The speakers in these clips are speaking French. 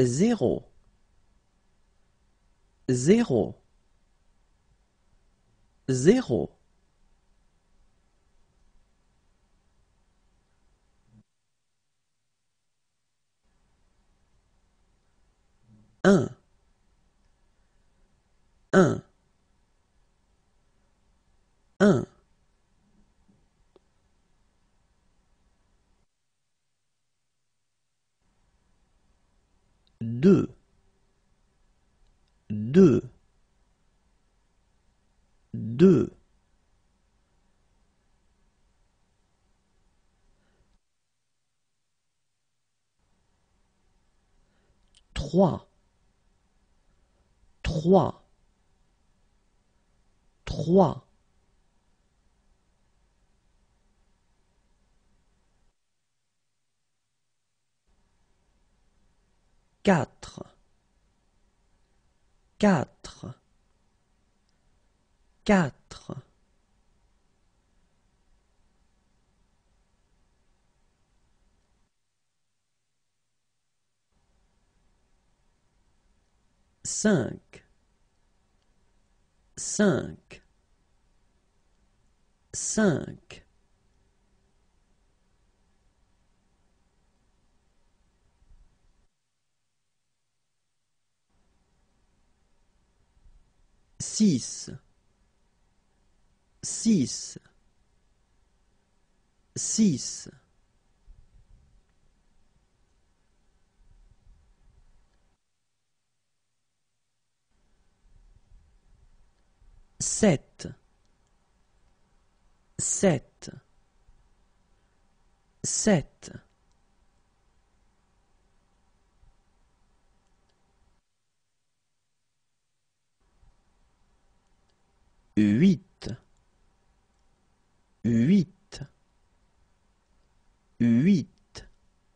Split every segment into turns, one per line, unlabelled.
zéro, zéro, zéro. Un, un, un. Deux, deux, deux. Trois, trois, trois. Quatre, quatre, quatre. Cinq, cinq, cinq. Six, six, six. Sept, sept, sept. Huit, huit, huit.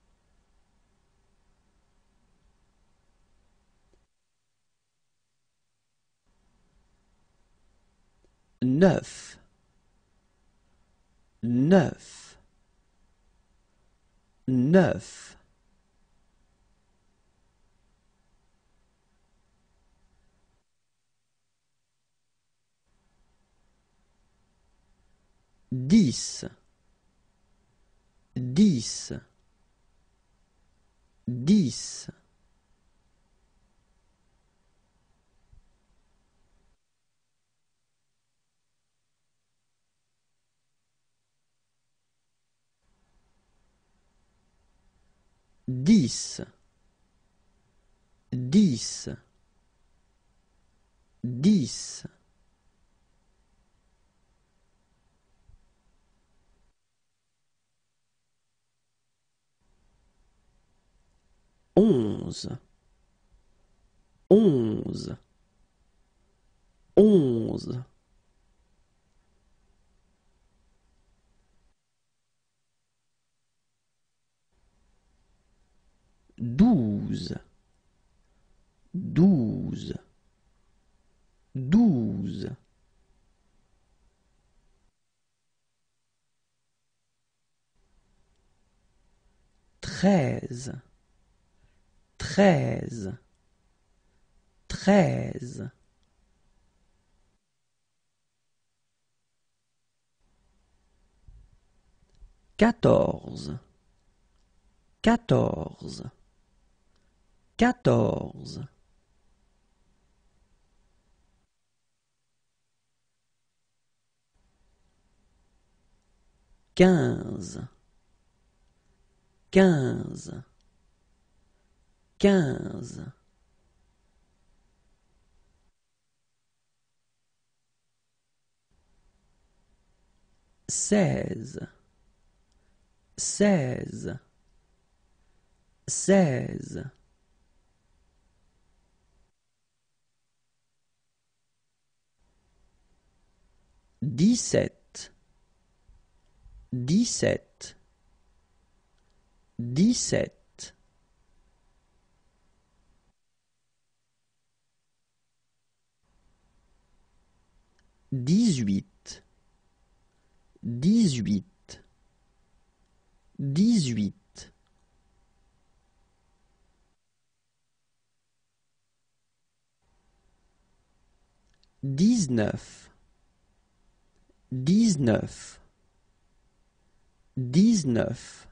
Neuf, neuf, neuf. 10, 10, 10. 10, 10, 10. 11, 11, 11. 12, 12, 12. 13, 13, 13. 14, 14, 14. 15, 15, 15. 16, 16, 16. 17, 17, 17. 18, 18, 18. 19, 19, 19,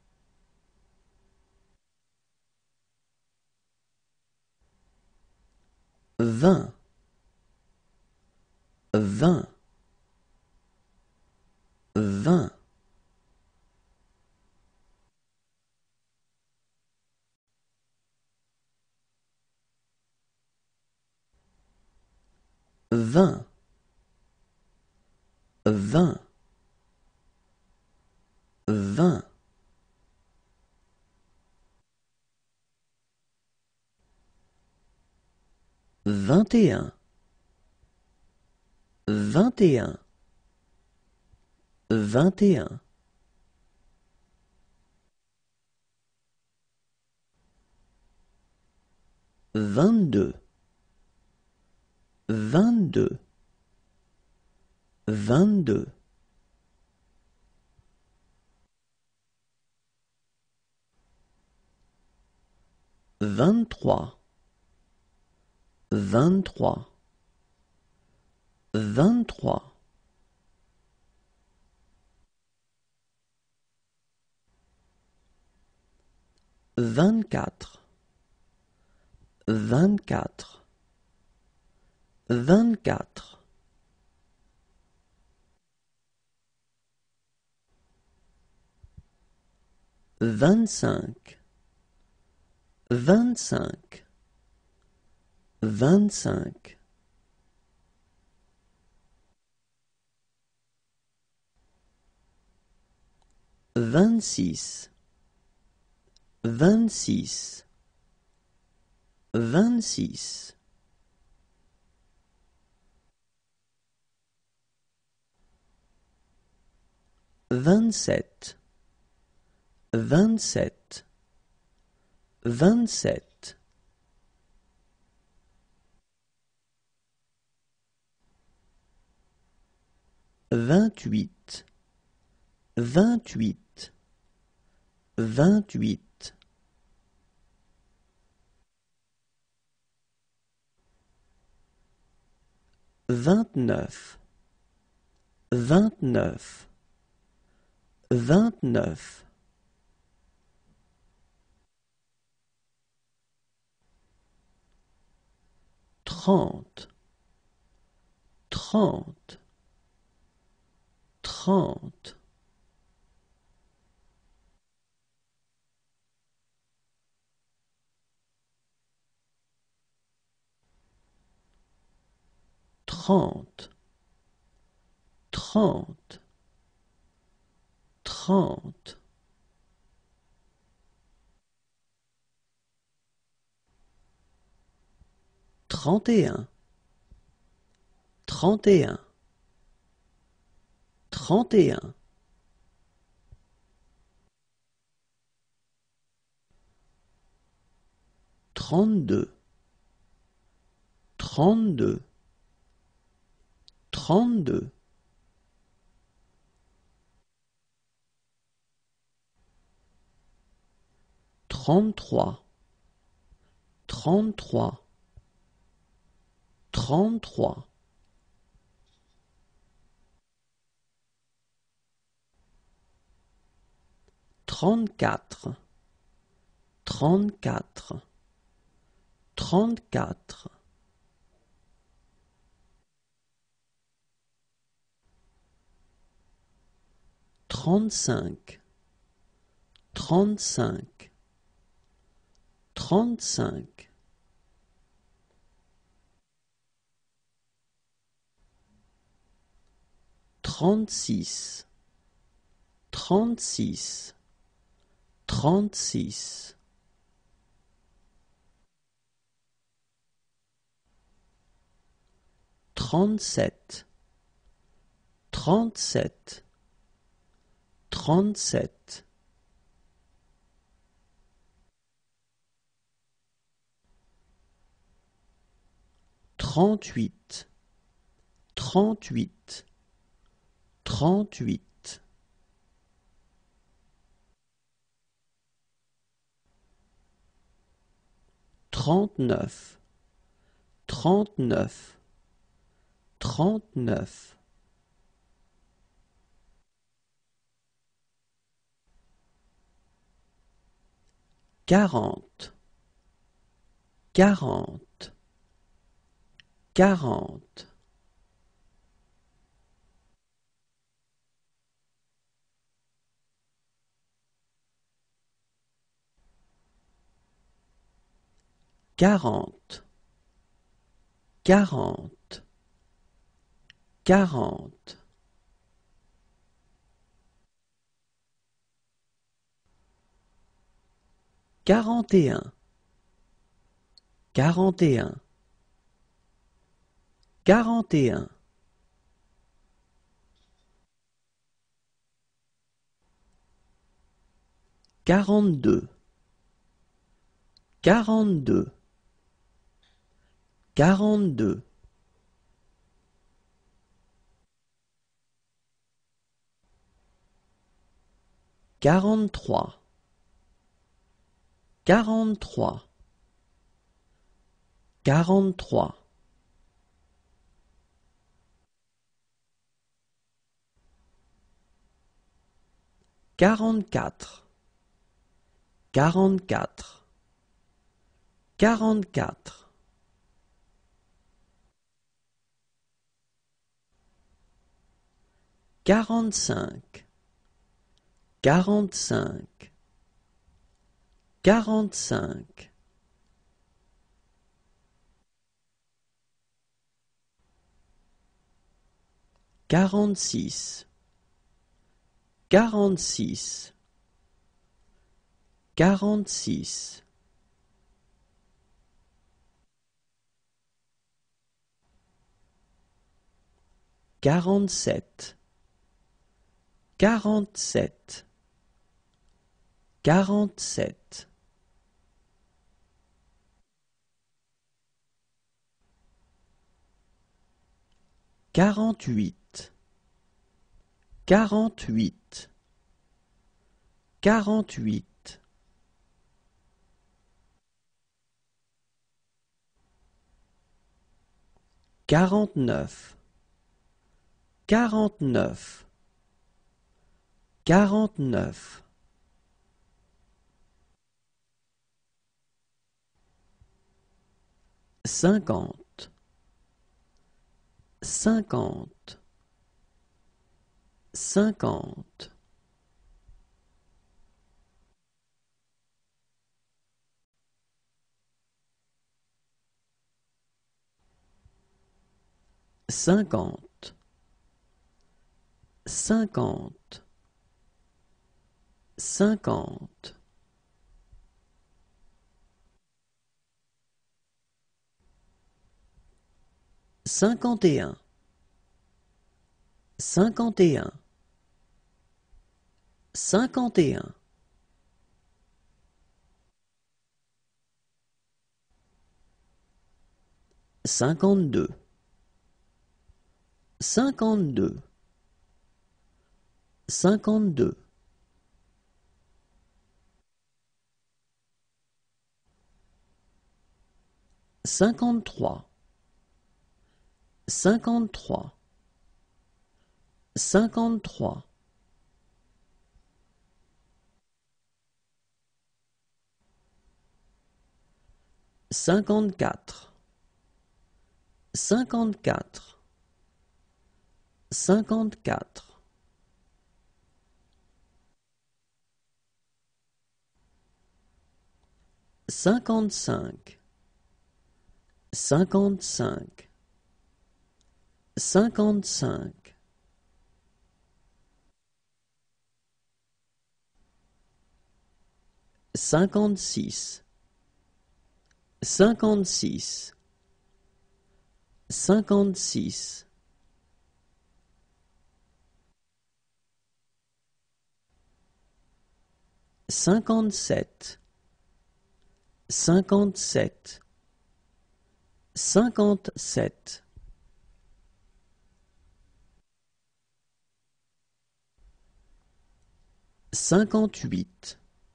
20, 20, 20, 20, 20, 20, 21, 21, 21, 22, 22, 22, 23, 23, 23, 24, 24, 24, 25, 25, 25, 26, 26, 26, 27, 27, 27, 28, 28, 28, 29, 29, 29, 30, 30, 30, 30, 30, 30, 31, 31, 31, 32, 32, 32, 33, 33, 33, 34, 34, 34, 35, 35, 35, 36, 36, 36, 37, 37, 37, 38, 38, 38, 39, 39, 39, 40, 40, 40, 40, 40, 40, 41, 41, 41, 42, 42, 42, 43, 43, 43, 44, 44, 44, 45, 45, 45, 46, 46, 46, 47, 47, 47, 48, 48, 48, 49, 49, 49, 50, 50, 50, 50, 50, 50, 51, 51, 51, 52, 52, 52, 53, 53, 53, 54, 54, 54, 55, 55, 55, 56, 56, 56, 57, 57, 57, 58,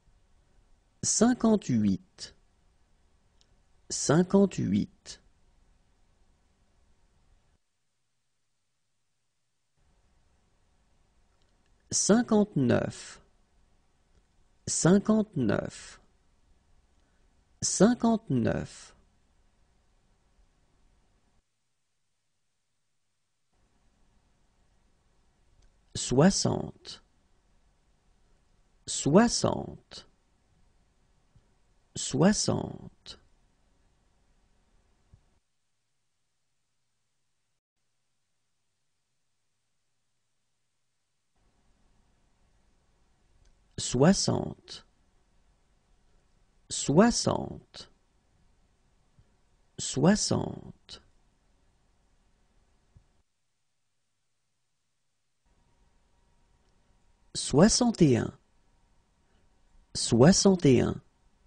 58, 58, 59, 59, 59. 60, 60, 60. 60, 60, 60. 61, 61,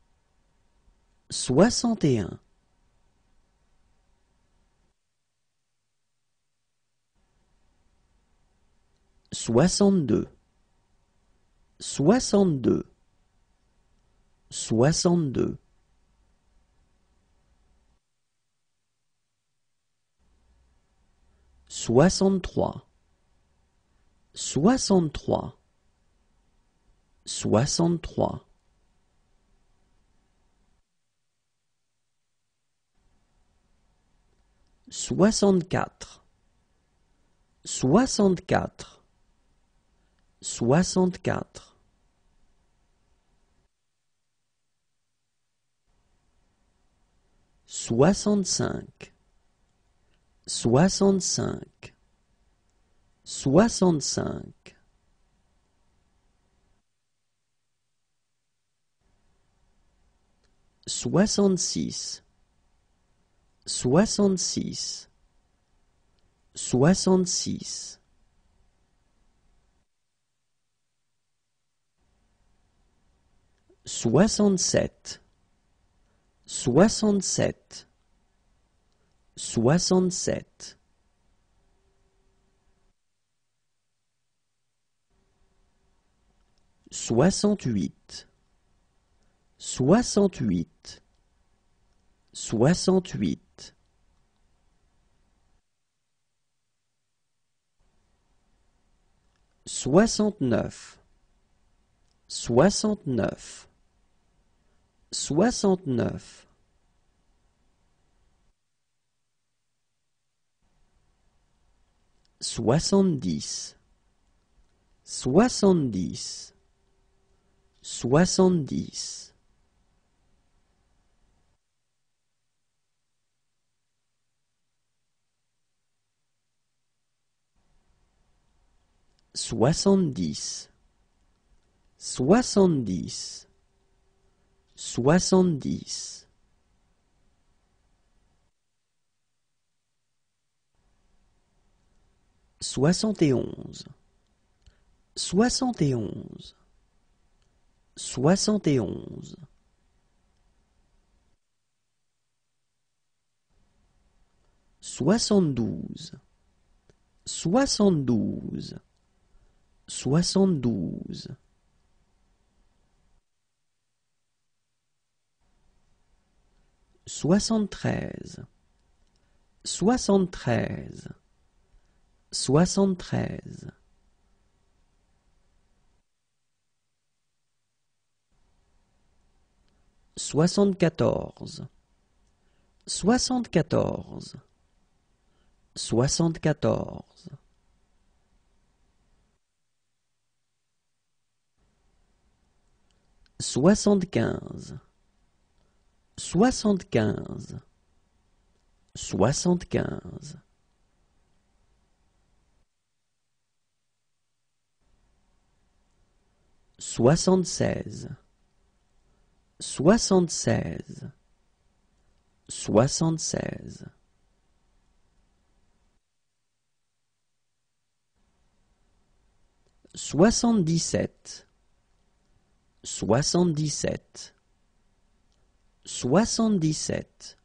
61. 62, 62, 62. 63, 63, 63. 64, 64, 64. 65, 65, 65. 66, 66, 66. 67, 67, 67. 68, 68, 68. 69, 69, 69. 70, 70, 70. 70, 70, 70. 71, 71, 71. 72, 72, 72. 73, 73, 73. 74, 74, 74. 75, 75, 75. 76, 76, 76. 77, 77, 77.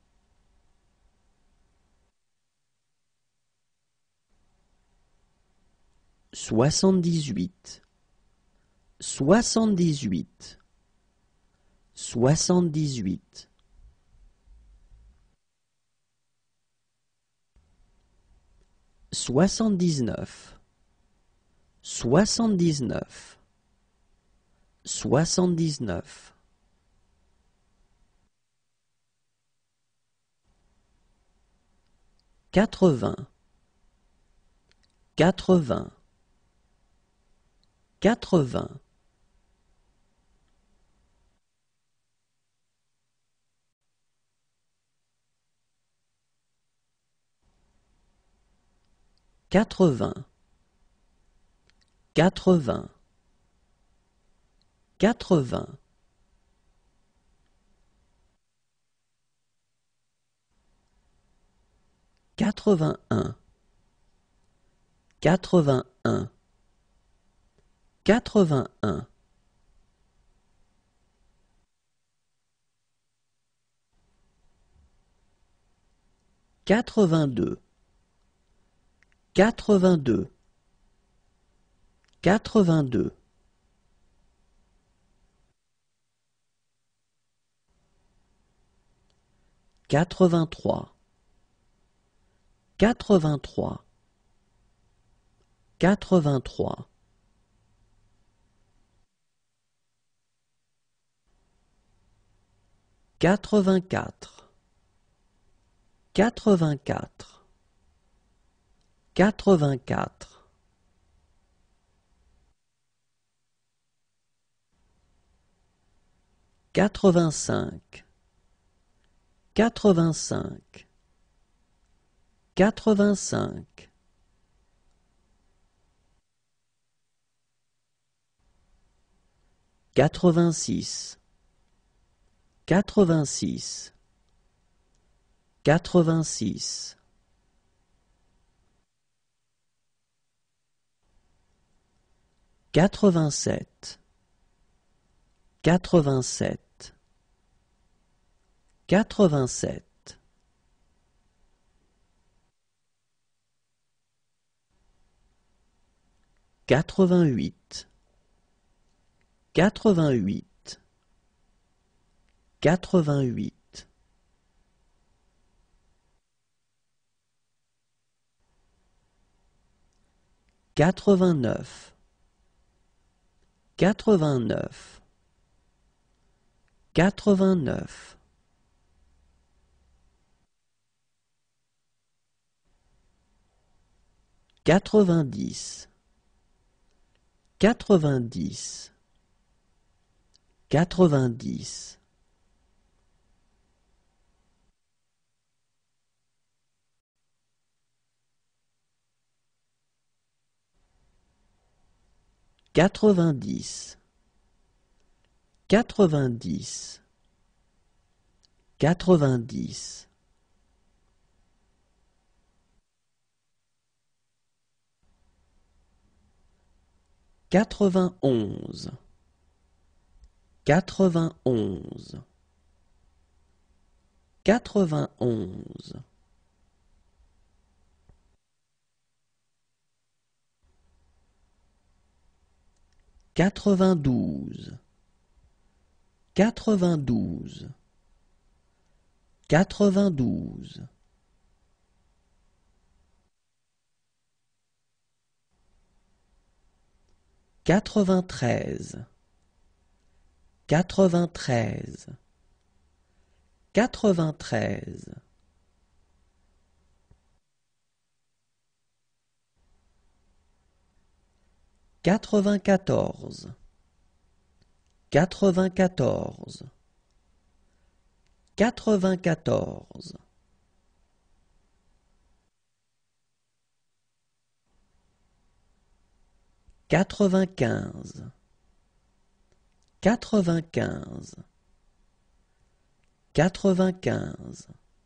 78, 78, 78. 79, 79, 79. 80, 80, 80. 80, 80, 80. 81, 81, 81. 82, 82, 82. 83, 83, 83. 84, 84, 84. 85, 85, 85. 86, 86, 86. 87, 87, 87. 88, 88, 88. 89, 89, 89. 90, 90, 90. 90, 90, 90. 91, 91, 91. 92, 92, 92. 93, 93, 93. 94, 94, 94. 95, 95, 95.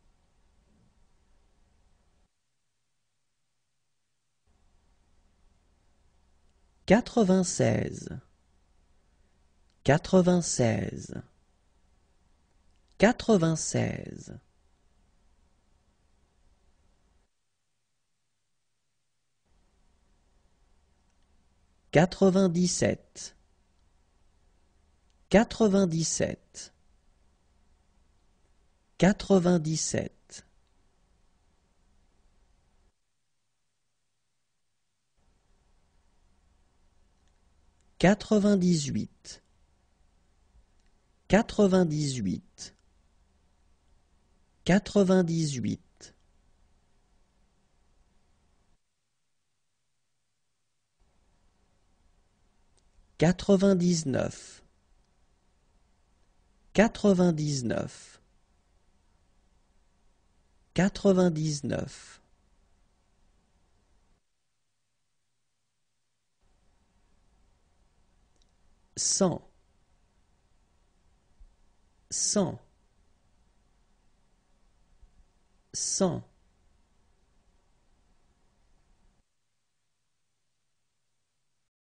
96, 96, 96. 97, 97, 97. 98, 98, 98, 99, 99, 99, 100, 100, 100.